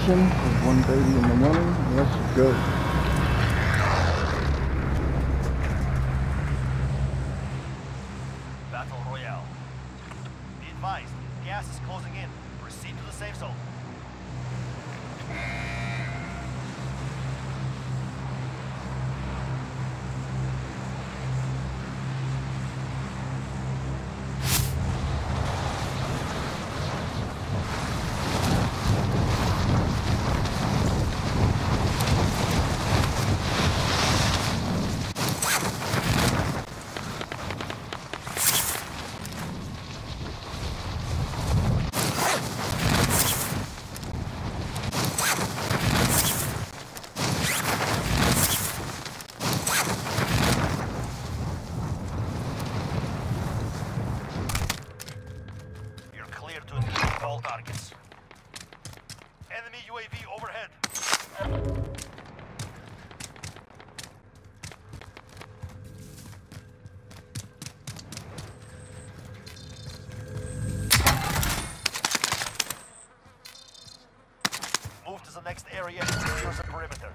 mission is 1:30 in the morning. Let's go. Battle Royale. Be advised, gas is closing in. Proceed to the safe zone. To engage all targets. Enemy UAV overhead. Move to the next area and secure the perimeter.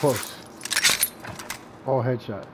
close. All headshots.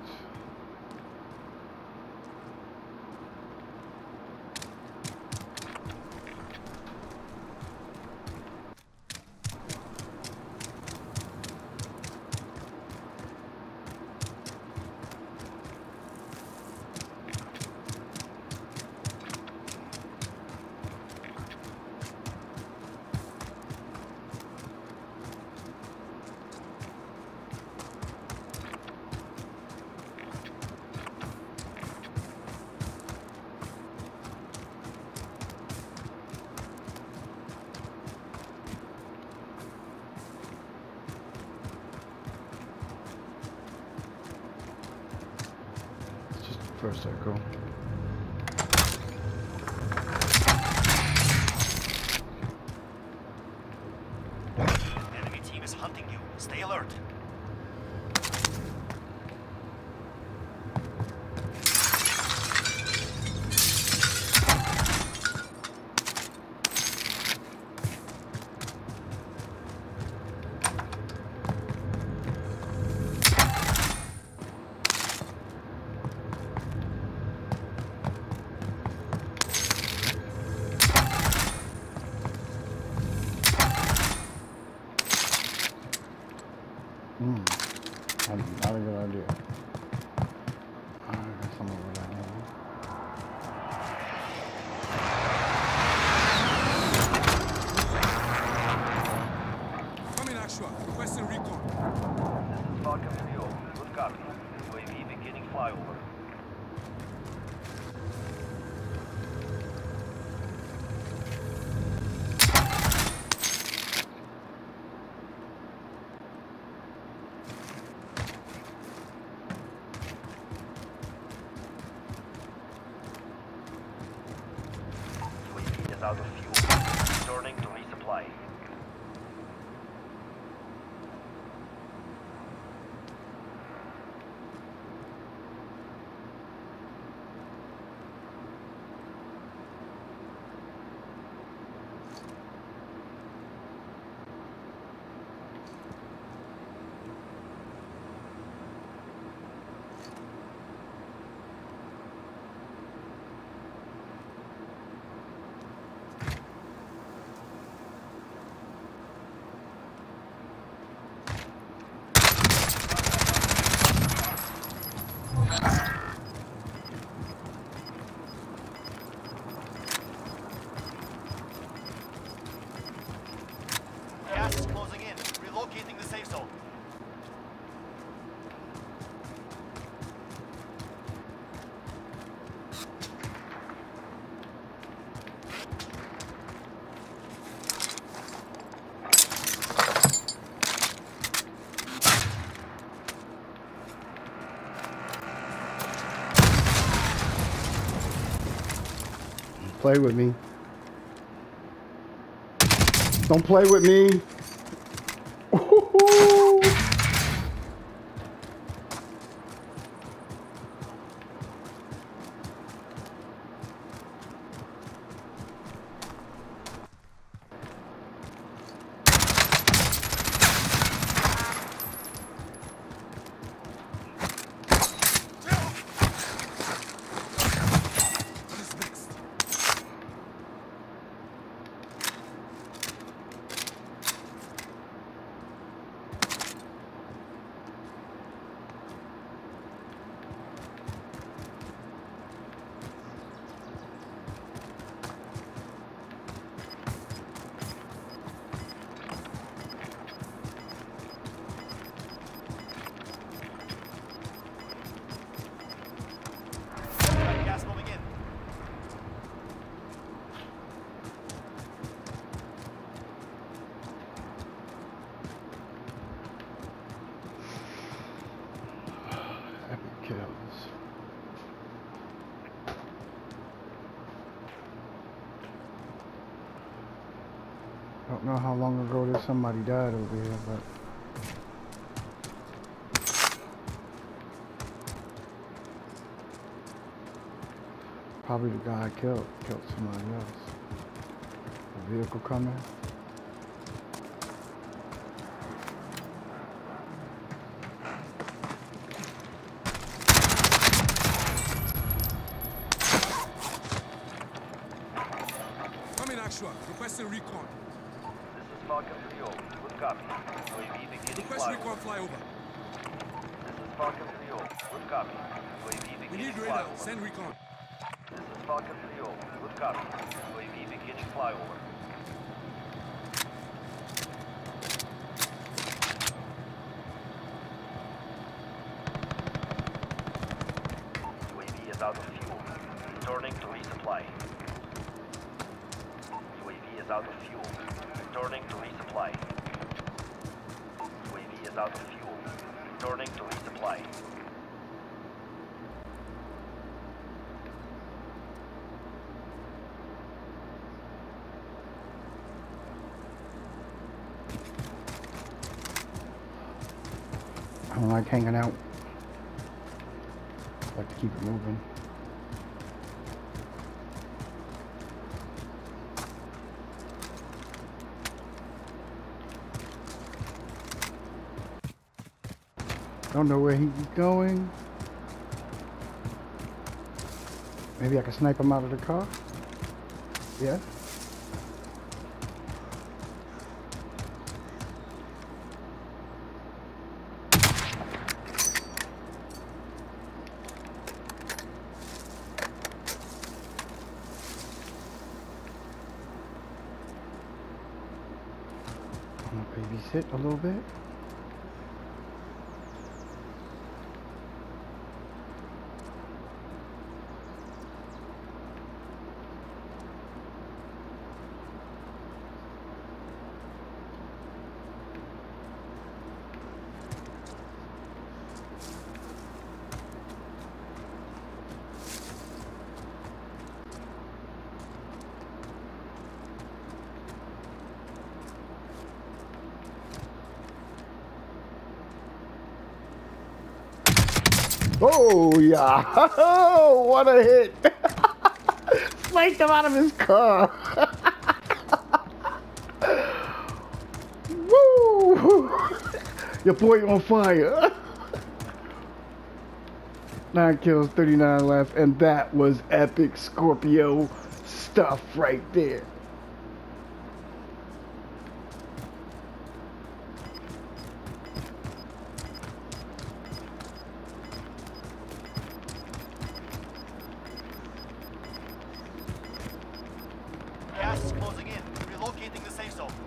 First circle. Enemy team is hunting you. Stay alert. Not a good idea. I got some over there. Coming actual. Requesting recon. This is Falcon 3-0. Good copy. UAV beginning flyover. UAV is out of fuel. Returning to resupply. Gas is closing in. Relocating the safe zone. Play with me. Don't play with me. Gas moving in. Epic kills. Don't know how long ago this somebody died over here, but probably the guy I killed somebody else. A vehicle coming. Nashua. Requesting recon. This is Falcon 3-0. Good copy. UAV beginning Request recon flyover. flyover. This is Falcon 3-0. Good copy. UAV We beginning need radar. flyover. Send recon. This is Falcon 3-0. Good copy. UAV beginning flyover. UAV is out of fuel. Returning to resupply. UAV is out of fuel. Returning to resupply. UAV is out of fuel. Returning to resupply. I don't like hanging out. I like to keep it moving. Don't know where he's going. Maybe I can snipe him out of the car. Yeah. I'm gonna babysit a little bit. Oh yeah! Oh, what a hit! Sniped him out of his car. Woo! Your boy on fire. 9 kills, 39 left, and that was epic Scorpio stuff right there. Gas is closing in. Relocating the safe zone.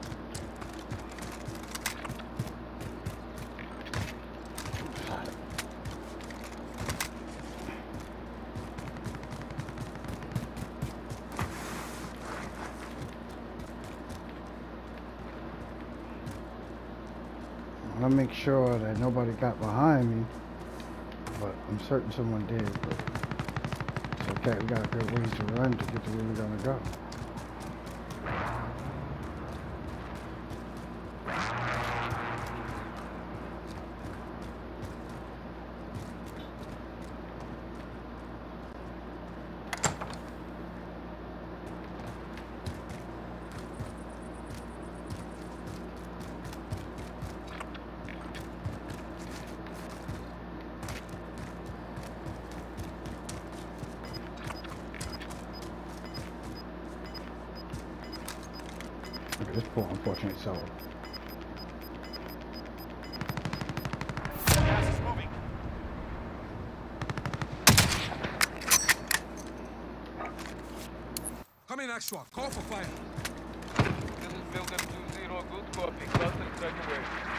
I want to make sure that nobody got behind me, but I'm certain someone did. But it's okay, we got good ways to run to get to where we're gonna go. Look at this poor unfortunate soul. Gas is moving. Come in, Nashua. Call for fire. This is Builder 2-0. Good copy. Cluster strike away.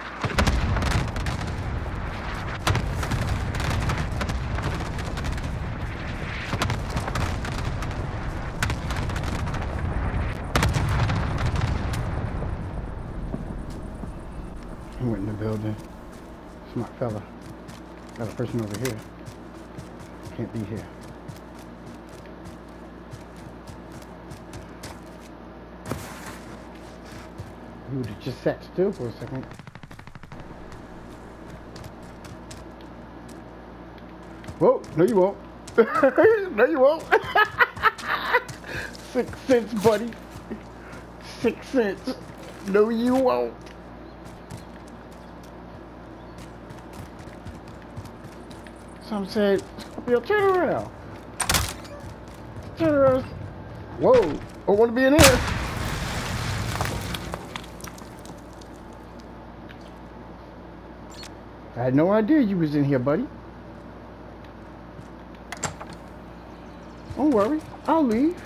He went in the building. Smart fella. Got a person over here. Can't be here. He would have just sat still for a second. Whoa, no you won't. No you won't. 6 cents, buddy. 6 cents. No you won't. Some said, Scorpio, turn around. Turn around. Whoa! I want to be in here. I had no idea you was in here, buddy. Don't worry, I'll leave.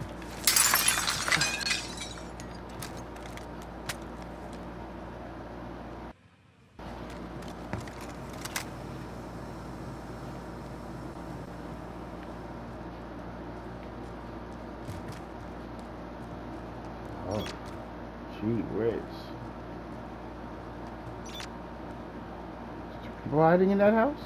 Oh, gee whiz. People hiding in that house?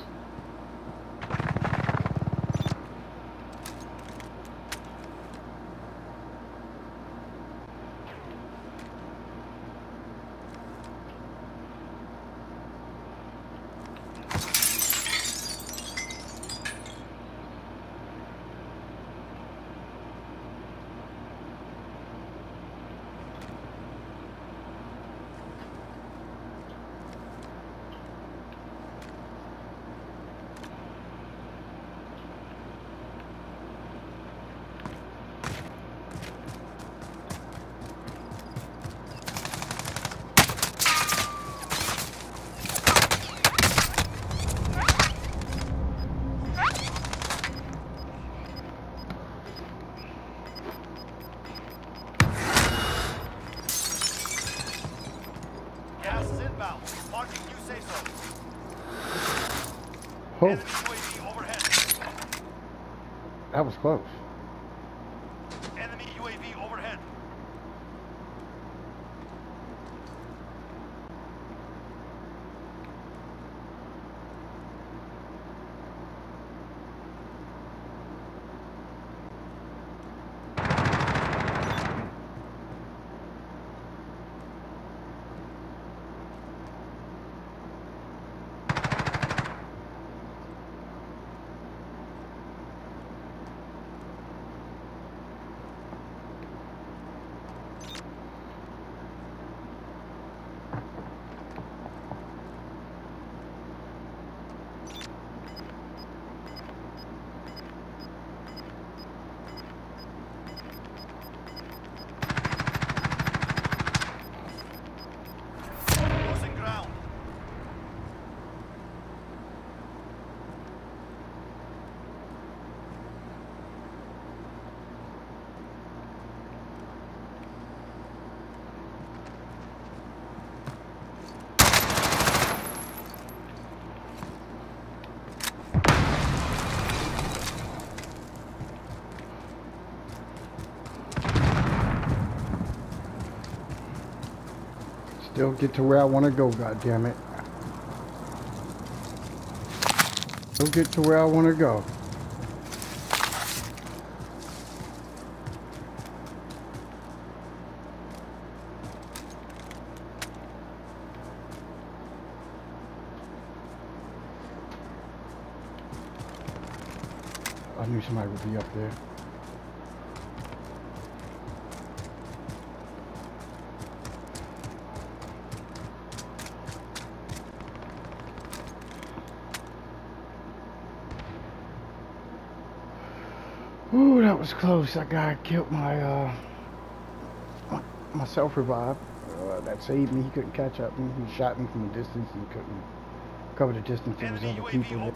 Gas is inbound. Marking new safe zone. Oh, Enemy UAV overhead. that was close. Enemy UAV overhead. Losing ground. Still get to where I want to go, goddammit. Still get to where I want to go. I knew somebody would be up there. Ooh, that was close. That guy killed my self revive. That saved me. He couldn't catch up me. He shot me from a distance and couldn't cover the distance. There was Enemy other UAV people there.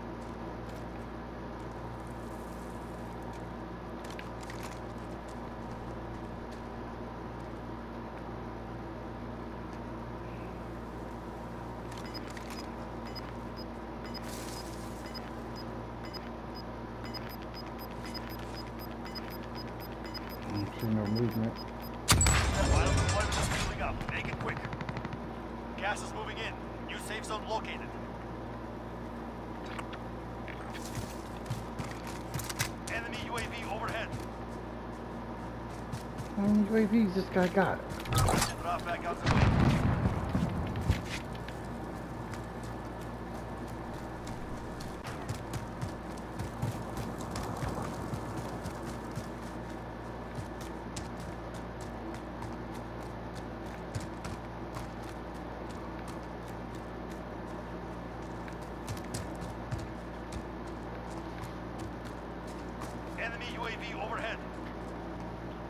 See no movement. Final deployment is moving up. Make it quick. Gas is moving in. New safe zone located. Enemy UAV overhead. How many UAVs this guy got? Drop back out to me. Enemy UAV overhead.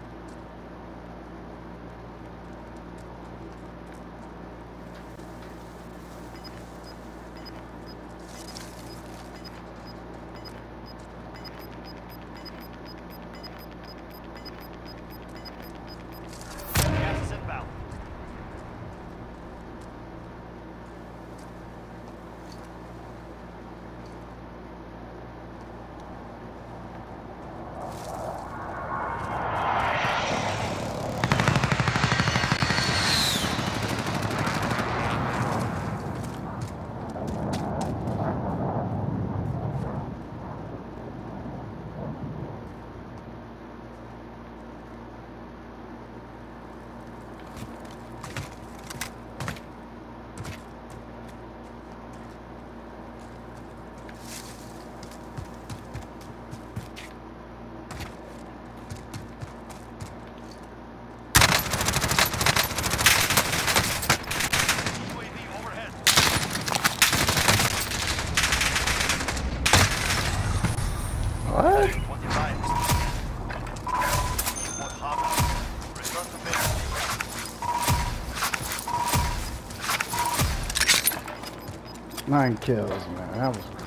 9 kills, man. That was